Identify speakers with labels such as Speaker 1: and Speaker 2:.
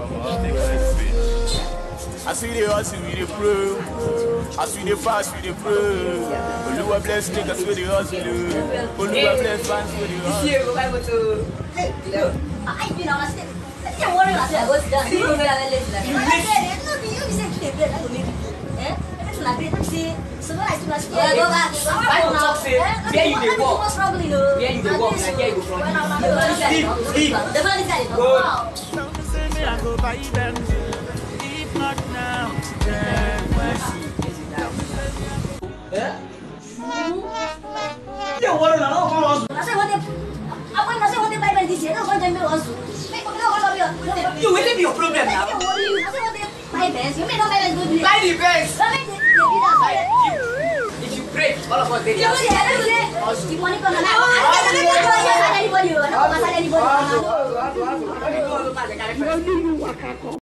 Speaker 1: I see the hustle with the pro. I see the fast with the pro. Oluwa bless niggas with the hustle. Oluwa bless fans with the hustle.
Speaker 2: Don't worry about it. I was done. You will never let that. You said to the bread. I will make it. Eh? That's not great. So when I do not scare, I go back. I talk say, where you dey walk? Where you dey walk? Like where you go from? Sleep. The man is there. Go. I go buy them. If not now, then when eh? You want to know how? I say what they. I say what they buy this year. That's what they also. You will be your problem now. You may not buy the best. If you break, all of us they just. If money come anybody.